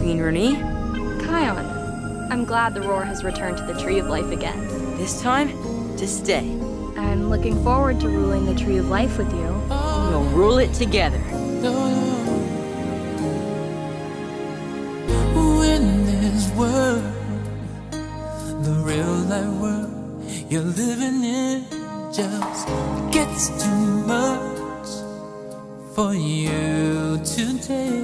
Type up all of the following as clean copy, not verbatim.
evening, Renee. Kion, I'm glad the roar has returned to the Tree of Life again. This time, to stay. I'm looking forward to ruling the Tree of Life with you. We'll rule it together. In this world, the real life world you're living in just gets too much for you today.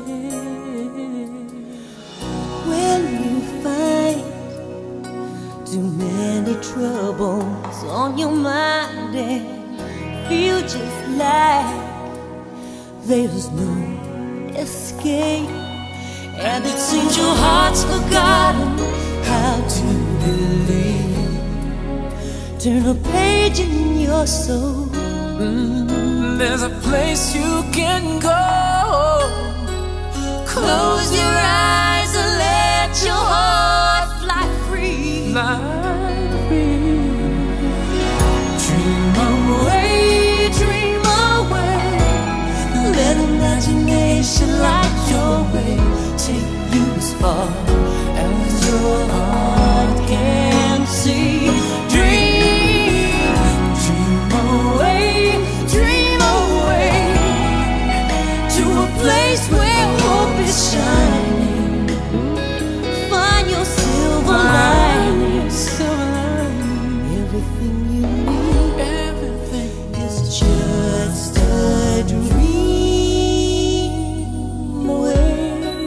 When you find too many troubles on your mind and feel just like there's no escape, and it seems your heart's forgotten how to believe, turn a page in your soul. There's a place you can go. Close your eyes and let your heart fly free. Fly free. Dream away, Dream away. Let imagination light your way. Take you as far as your heart can see. Dream, dream away to a place where hope is shining. Find your silver lining. Everything you need, everything is just a dream away.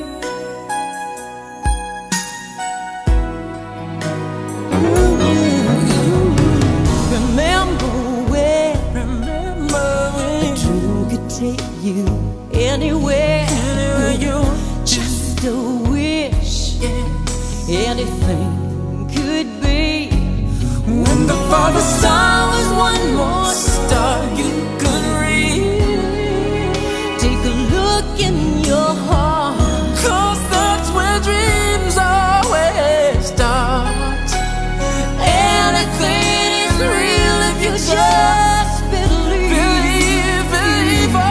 Remember when the dream could take you anywhere you just a wish, anything could be. when the Father Star was one more star you could read. Take a look in your heart, 'cause that's where dreams always start. anything is real if you just believe. Believe, oh.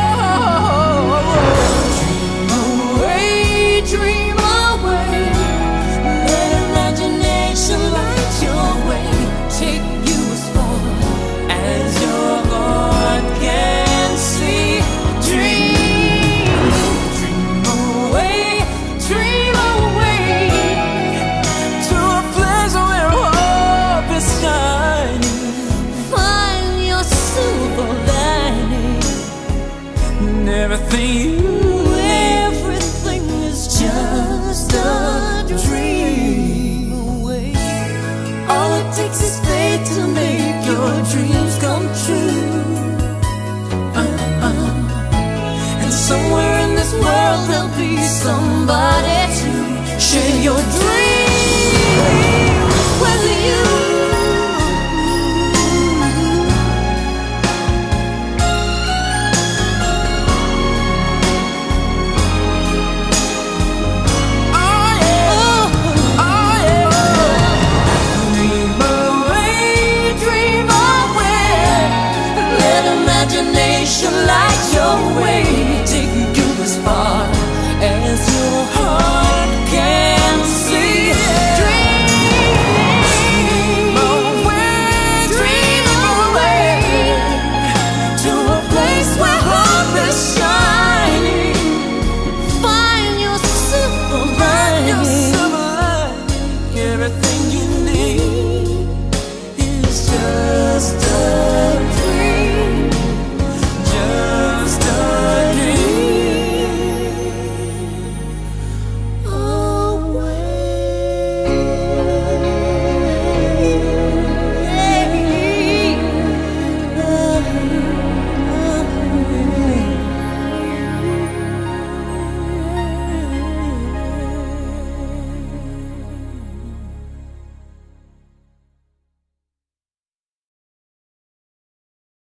Dream away. Let imagination light your way. Take you as far As your heart can see. dream. Dream away Dream away. to a place where hope is shining. Find your silver lining. And everything Everything is just a dream away. All it takes is faith to make your dreams come true. And somewhere in this world there'll be somebody to share your dreams.